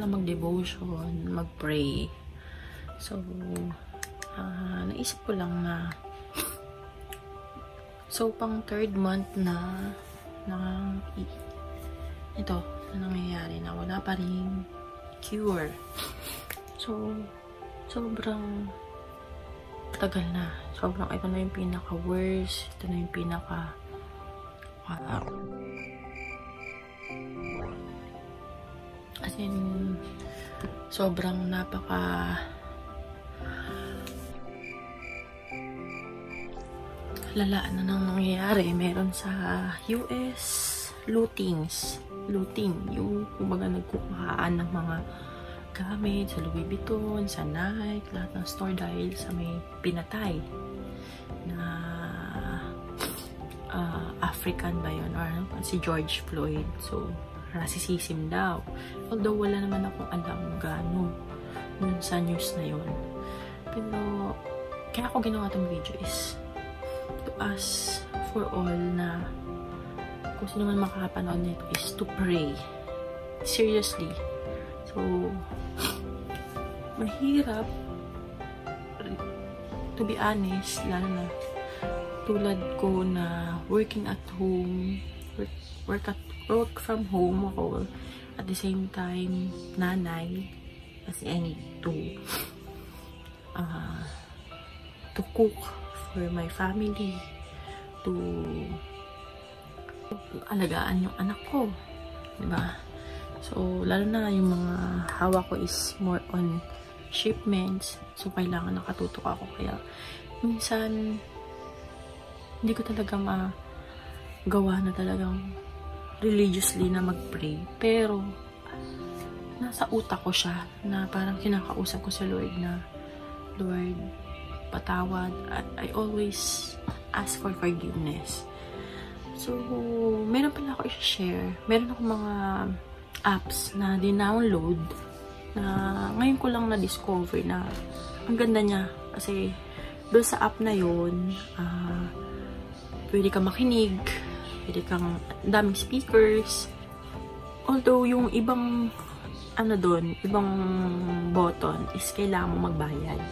lang mag-devotion, mag-pray. So, naisip ko lang na pang 3rd month na ito na nangyayari na wala pa rin cure. So, sobrang tagal na. Sobrang, ito na yung pinaka-worst. Ito na yung pinaka as in, sobrang napaka lala na nang nangyayari. Meron sa US, looting. Yung kumbaga nagkukuhaan ng mga gamit sa Louis Vuitton, sa Nike, lahat ng store dahil sa may pinatay na African ba yun? Or si George Floyd. So, racism daw. Although wala naman akong alam gaano dun sa news na yun. Pero, kaya ako ginawa itong video is to ask for all na kung sino man makakapanood nito is to pray. Seriously. So, mahirap to be honest, lalo na tulad ko na working at home, work from home ako, at the same time nanay, kasi I need to cook for my family, to alagaan yung anak ko, diba? So, lalo na yung mga hawak ko is more on shipments. So, kailangan nakatutok ako. Kaya, minsan, hindi ko talaga magawa na talagang religiously na mag-pray. Pero, nasa utak ko siya na parang kinakausap ko sa Lord na, Lord, patawad. At I always ask for forgiveness. So, meron pala ako i-share. Meron ako mga apps na dinownload na ngayon ko lang na-discover na ang ganda niya. Kasi doon sa app na yun, pwede kang makinig, pwede kang daming speakers. Although yung ibang doon, ibang button is kailangan mo magbayad.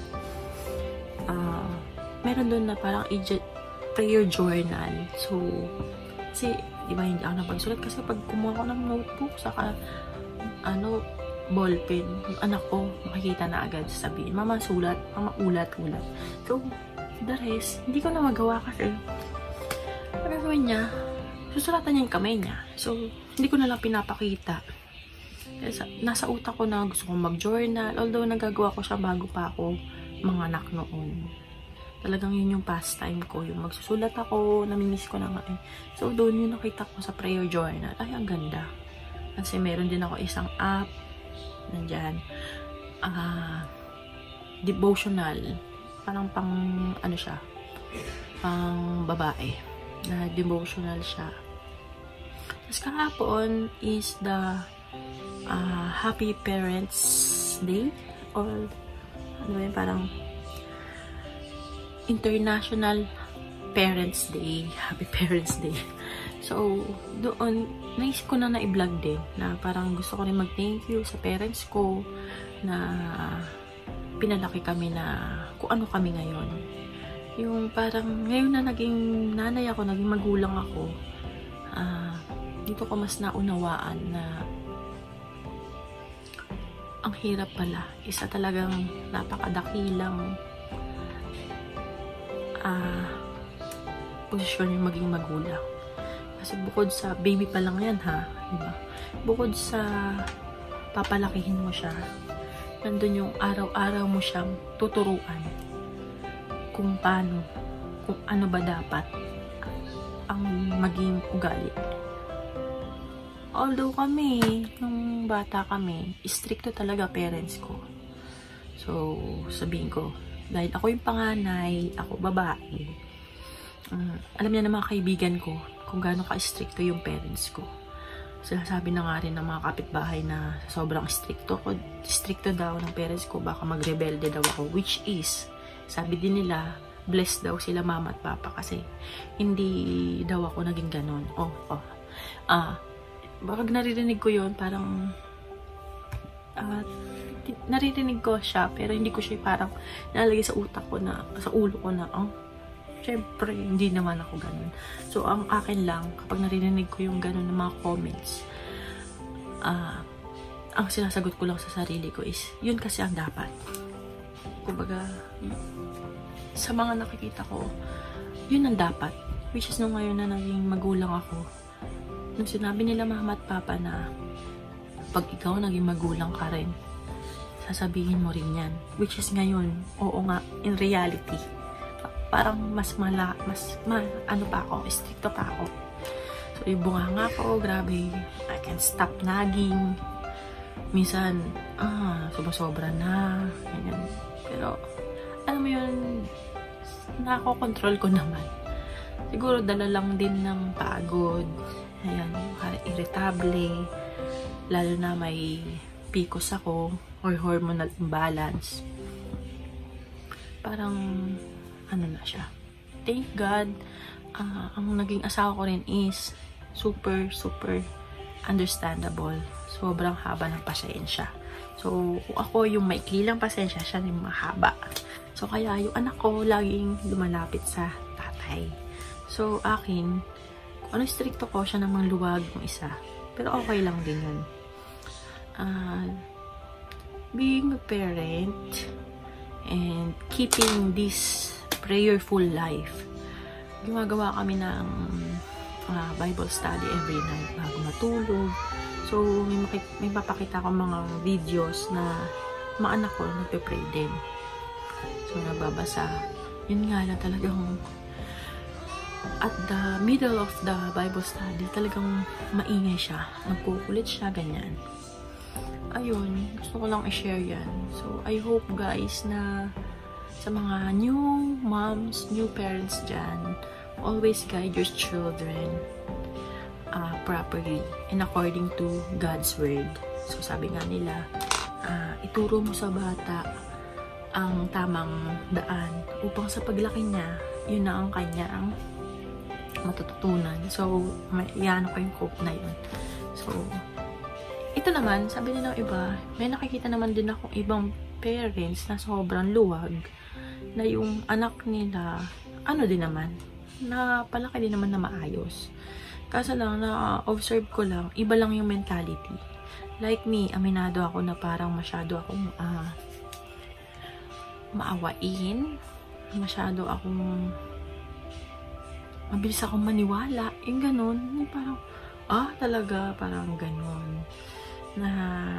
Meron doon na parang prayer journal. So, kasi diba, hindi ako napagsulat kasi pag kumuha ko ng notebook saka ballpen, yung anak ko makikita na agad, sabihin, mama sulat, mama ulat. So, the rest, hindi ko na magawa kasi ang gagawin niya, susulatan niya yung kamay niya. So, hindi ko na lang pinapakita. Kasi nasa utak ko na gusto kong mag-journal, although nagagawa ko siya bago pa ako mga anak noon. Talagang yun yung pastime ko. Yung magsusulat ako, namimiss ko na nga eh. So, doon yung nakita ko sa prayer journal. Ay, ang ganda. Kasi meron din ako isang app. Nandyan. Devotional. Parang pang, siya. Pang babae. Na devotional siya. Tapos kahapon is the Happy Parents Day. Or, parang International Parents Day. Happy Parents Day. So, doon, naisip ko na i-vlog din na parang gusto ko rin mag-thank you sa parents ko na pinalaki kami na kung ano kami ngayon. Yung parang ngayon na naging nanay ako, naging magulang ako, dito ko mas naunawaan na ang hirap pala. Isa talagang napakadakilang posisyon yung maging magulang. Kasi bukod sa baby pa lang yan ha, diba? Bukod sa papalakihin mo siya, nandun yung araw-araw mo siyang tuturuan kung paano, kung ano ba dapat ang maging ugali. Although kami, nung bata kami, stricto talaga parents ko. So, sabihin ko, dahil ako yung panganay, ako babae, alam niya ng mga kaibigan ko kung gaano ka-stricto yung parents ko. Sabi na nga rin ng mga kapitbahay na sobrang stricto daw ng parents ko, baka magrebelde daw ako, which is, sabi din nila, blessed daw sila mama at papa kasi hindi daw ako naging ganon. Baka naririnig ko yun, parang naririnig ko siya, pero hindi ko siya parang nalagay sa utak ko na, sa ulo ko na, syempre, hindi naman ako ganun. So, ang akin lang, kapag naririnig ko yung ganun ng mga comments, ang sinasagot ko lang sa sarili ko is, yun kasi ang dapat. Kumbaga, sa mga nakikita ko, yun ang dapat. Which is nung ngayon na naging magulang ako, nung sinabi nila mama at papa na, pag ikaw naging magulang ka rin, sasabihin mo rin yan. Which is ngayon, oo nga, in reality, parang ano pa ako, stricto pa ako. So, yung bunganga ko, grabe, I can't stop nagging. Minsan, sobra-sobra na, ganyan. Pero, alam mo yun, nako-control ko naman. Siguro, dala lang din ng pagod, ayan, irritable, lalo na may PCOS ako, or hormonal imbalance. Parang, ano na siya. Thank God, ang naging asawa ko rin is super understandable. Sobrang haba ng pasensya. So, kung ako yung maikli lang pasensya, siya yung mahaba. So, kaya yung anak ko laging lumalapit sa tatay. So, akin, kung ano stricto ko, siya namang luwag ng isa. Pero okay lang din yun. Being a parent and keeping this prayerful life. Gumagawa kami ng Bible study every night bago matulog. So, may papakita ko mga videos na mga anak ko nagpe-pray din. So, nagbabasa. Yun nga lang talagang at the middle of the Bible study, talagang maingay siya. Nagkukulit siya, ganyan. Ayun, gusto ko lang i-share yan. So, I hope guys na sa mga new moms, new parents dyan, always guide your children properly and according to God's word. So, sabi nga nila, ituro mo sa bata ang tamang daan upang sa paglaki niya, yun na ang kanyang matututunan. So, yan ko yung quote na yun. So, ito naman, sabi nila ng iba, may nakikita naman din akong ibang parents na sobrang luwag na yung anak nila, ano din naman, na palaki din naman na maayos. Kaso lang, na-observe ko lang, iba lang yung mentality. Like me, aminado ako na parang masyado akong maawain, masyado akong mabilis akong maniwala, yung ganun, yung parang, talaga, parang ganun. Na,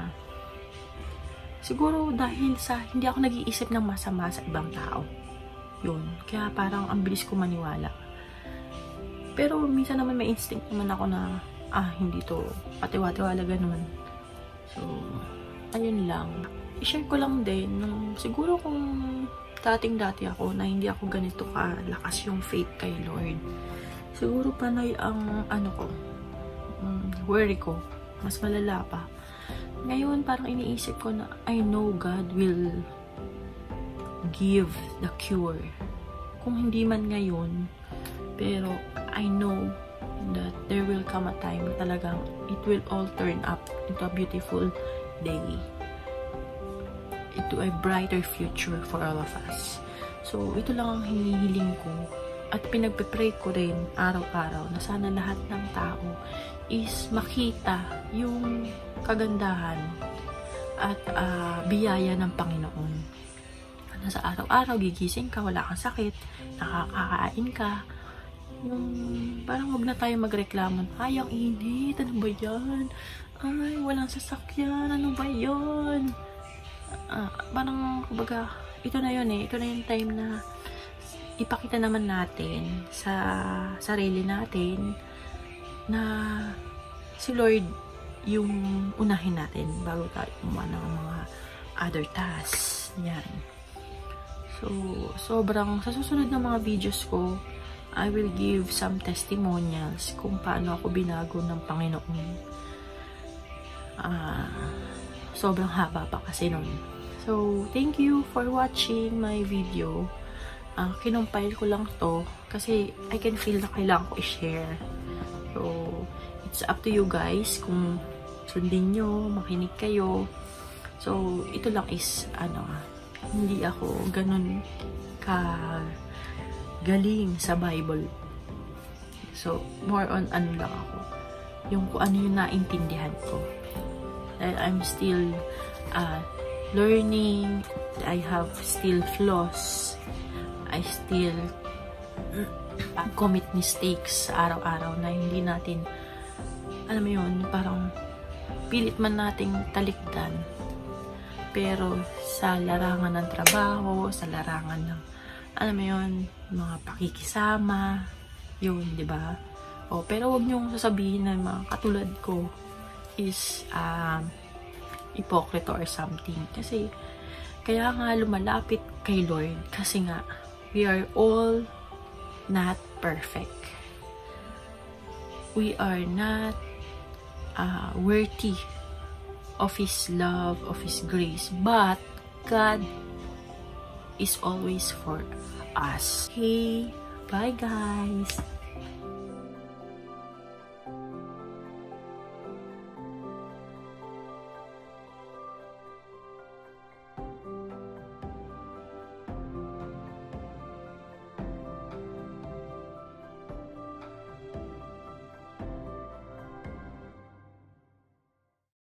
siguro dahil sa, hindi ako nag-iisip ng masama sa ibang tao. Yun. Kaya parang ang bilis ko maniwala. Pero minsan naman may instinct naman ako na, hindi to patiwa-tiwala ganun. So, ayun lang. I-share ko lang din, siguro kung dating-dati ako na hindi ako ganito kalakas yung faith kay Lord. Siguro panay ang, worry ko. Mas malala pa. Ngayon, parang iniisip ko na, I know God will give the cure. Kung hindi man ngayon, pero I know that there will come a time na talagang it will all turn up into a beautiful day. Into a brighter future for all of us. So, ito lang ang hinihiling ko. At pinagpe-pray ko rin araw-araw na sana lahat ng tao is makita yung kagandahan at biyaya ng Panginoon. Na sa araw-araw, gigising ka, wala kang sakit, nakakakain ka. Yung parang huwag na tayo magreklamo. Ay, ang init, ano ba yan? Ay, walang sasakyan, ano ba yan? Parang, kumbaga, ito na yun ito na yung time na ipakita naman natin sa sarili natin na si Lord yung unahin natin bago tayo gumawa ng mga other tasks. Yan. So, sobrang, sa susunod na mga videos ko, I will give some testimonials kung paano ako binago ng Panginoon. Sobrang haba pa kasi nun. So, thank you for watching my video. Kinumpile ko lang to kasi I can feel na kailangan ko i-share. So, it's up to you guys kung sundin nyo, makinig kayo. So, ito lang is, hindi ako ganun galing sa Bible. So, more on lang ako. Yung kung ano yung naintindihan ko. Dahil I'm still learning. I have still flaws. I still commit mistakes araw-araw na hindi natin, alam mo yun, parang pilit man nating talikdan. Pero sa larangan ng trabaho, sa larangan ng, alam mo yun, mga pakikisama, yun, di ba? Pero wag niyong sasabihin na mga katulad ko is hypocrite or something. Kasi, kaya nga lumalapit kay Lord. Kasi nga, we are all not perfect. We are not worthy of His love, of His grace. But, God is always for us. Okay, bye guys!